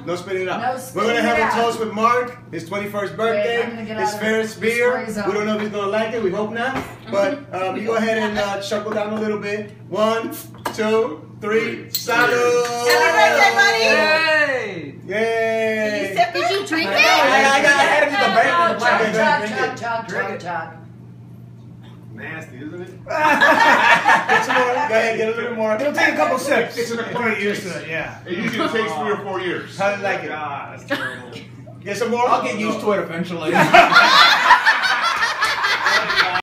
No spitting it out. No We're spitting going to have it a out. toast with Mark, his 21st birthday, I'm gonna get his out of Ferris this beer. spray We zone. don't know if he's going to like it. We hope not. But you go ahead and chuckle down a little bit. 1, 2, 3. Salud! Happy birthday, buddy! Hey! Yay! Did you drink it? I had to do the bacon. Chug. Nasty, isn't it? Get some more. Go ahead, get a little more. It'll take a couple sips. It's an acquired Get used taste. to it, yeah. It usually takes 3 or 4 years. How do you like it? God, that's terrible. Get some more? I'll get used to it eventually.